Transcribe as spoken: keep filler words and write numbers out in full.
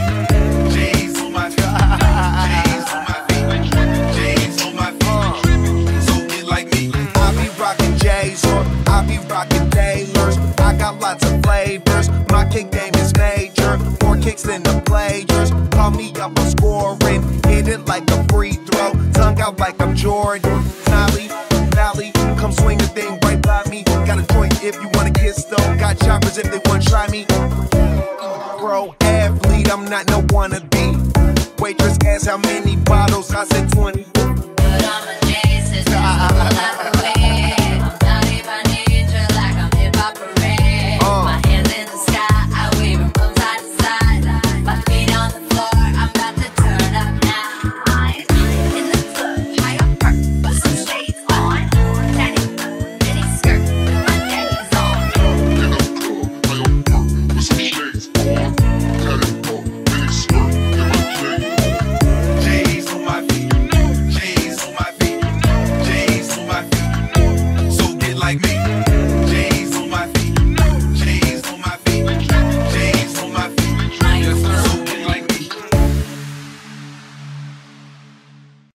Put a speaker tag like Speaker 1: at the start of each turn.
Speaker 1: J's on my feet, J's on my feet, J's on my feet. So get like me.
Speaker 2: I be rockin' J's or I be rockin' Taylors. I got lots of flavors. My kick game is major. More kicks than the players. Call me up on scoring. Hit it like a free throw. Tongue out like I'm Jordan. Molly, Valley, come swing the thing right by me. Got a joint if you wanna kiss though. Got choppers if they wanna try me. Pro athlete, I'm not no wannabe. Waitress asked how many bottles, I said twenty.
Speaker 3: But I'm a Jesus, I'm away. I'm not even nature like I'm hip hop parade. My hands in the sky, I wave them from side to side. My feet on the floor, I'm about to turn up now. I'm in the club, high up perk, with some shades on. Tatty, mini skirt, with my daddy's on.
Speaker 1: In the club, I am work with some shades on. Tatted up, mini skirt, and my jeans. J's on my feet, J's on my feet, J's on my feet. So get like me.